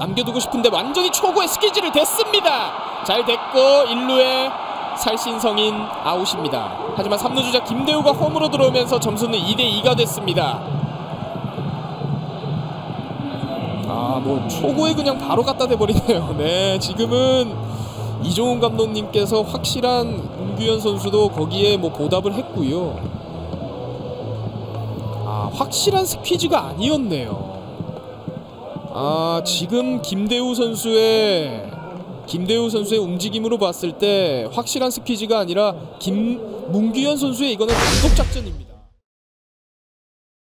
남겨두고 싶은데 완전히 초구의 스퀴즈를 댔습니다. 잘 됐고 1루에 살신성인 아웃입니다. 하지만 3루 주자 김대우가 홈으로 들어오면서 점수는 2대2가 됐습니다. 뭐 초구에 그냥 바로 갖다 대버리네요. 네, 지금은 이종훈 감독님께서 확실한 문규현 선수도 거기에 뭐 보답을 했고요. 확실한 스퀴즈가 아니었네요. 지금 김대우 선수의 움직임으로 봤을 때 확실한 스퀴즈가 아니라 문규현 선수의 이거는 단독 작전입니다.